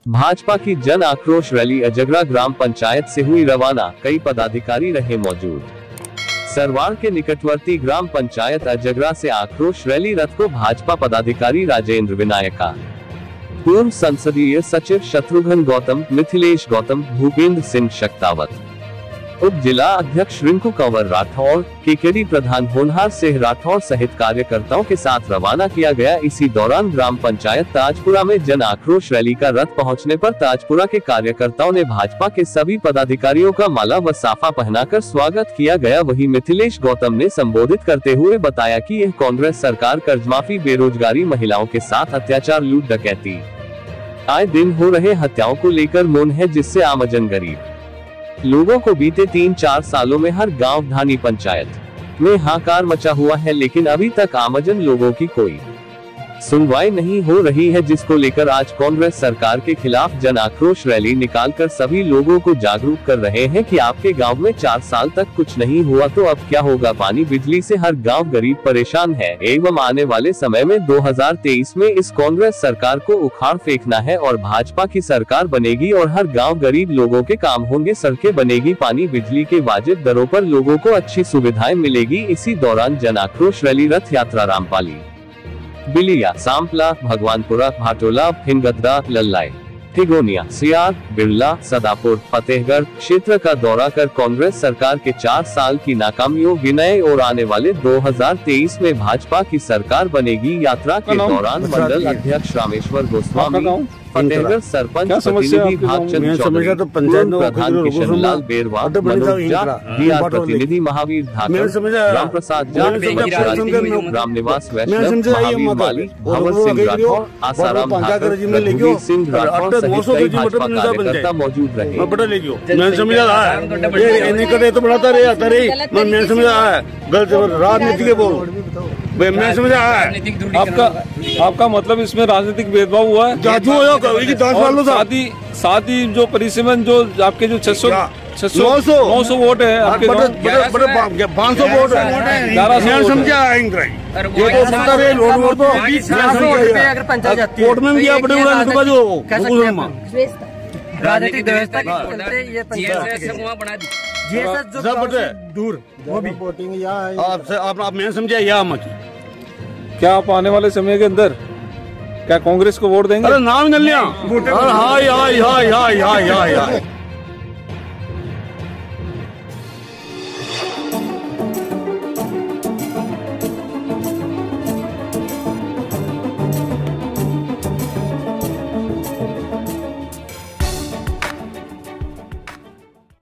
भाजपा की जन आक्रोश रैली अजगरा ग्राम पंचायत से हुई रवाना, कई पदाधिकारी रहे मौजूद। सरवाड़ के निकटवर्ती ग्राम पंचायत अजगरा से आक्रोश रैली रथ को भाजपा पदाधिकारी राजेंद्र विनायका, पूर्व संसदीय सचिव शत्रुघ्न गौतम, मिथिलेश गौतम, भूपेंद्र सिंह शक्तावत, उप जिला अध्यक्ष रिंकू कंवर राठौर, केकेडी प्रधान होनहार सिंह राठौर सहित कार्यकर्ताओं के साथ रवाना किया गया। इसी दौरान ग्राम पंचायत ताजपुरा में जन आक्रोश रैली का रथ पहुंचने पर ताजपुरा के कार्यकर्ताओं ने भाजपा के सभी पदाधिकारियों का माला व साफा पहनाकर स्वागत किया गया। वहीं मिथिलेश गौतम ने संबोधित करते हुए बताया कि यह कांग्रेस सरकार कर्जमाफी, बेरोजगारी, महिलाओं के साथ अत्याचार, लूट डकैती, आए दिन हो रहे हत्याओं को लेकर मौन है, जिससे आमजन गरीब लोगों को बीते 3-4 सालों में हर गांव, धानी पंचायत में हाहाकार मचा हुआ है, लेकिन अभी तक आमजन लोगों की कोई सुनवाई नहीं हो रही है, जिसको लेकर आज कांग्रेस सरकार के खिलाफ जन आक्रोश रैली निकालकर सभी लोगों को जागरूक कर रहे हैं कि आपके गांव में 4 साल तक कुछ नहीं हुआ तो अब क्या होगा। पानी, बिजली से हर गांव गरीब परेशान है एवं आने वाले समय में 2023 में इस कांग्रेस सरकार को उखाड़ फेंकना है और भाजपा की सरकार बनेगी और हर गाँव गरीब लोगों के काम होंगे, सड़कें बनेगी, पानी बिजली के वाजिब दरों पर लोगों को अच्छी सुविधाएं मिलेगी। इसी दौरान जन आक्रोश रैली रथ यात्रा रामपाली, बिलिया, सांपला, भगवानपुरा, भाटोला, हिंगद्रा, लल्लाई, ठिगोनिया, सियार, बिरला, सदापुर, फतेहगढ़ क्षेत्र का दौरा कर कांग्रेस सरकार के 4 साल की नाकामियों, विनय और आने वाले 2023 में भाजपा की सरकार बनेगी। यात्रा के दौरान मंडल अध्यक्ष रामेश्वर गोस्वामी, फतेहगढ़ सरपंच प्रतिनिधि भागचंद चौधरी, प्रधान किशन लाल बेरवा, प्रतिनिधि महावीर धाकर, राम प्रसाद जाट, राम निवास वैष्णव, महावीर माली, भंवर सिंह राठौर, आसाराम धाकर, रघुवीर सिंह राठौर सहित कई भाजपा कार्यकर्ता मौजूद रहे। राजनीति के बोल मैं समझा है आपका मतलब इसमें राजनीतिक भेदभाव हुआ है। साथ ही जो परिसीमन जो आपके जो 900 वोट है आपके 500 वोट है, समझा कोर्ट में भी राजनीतिक व्यवस्था के चलते ये दूर आप मैंने समझा या मत। क्या आप आने वाले समय के अंदर क्या कांग्रेस को वोट देंगे? अरे नाम न लिया। हाय हाय हाय हाय हाय हाय।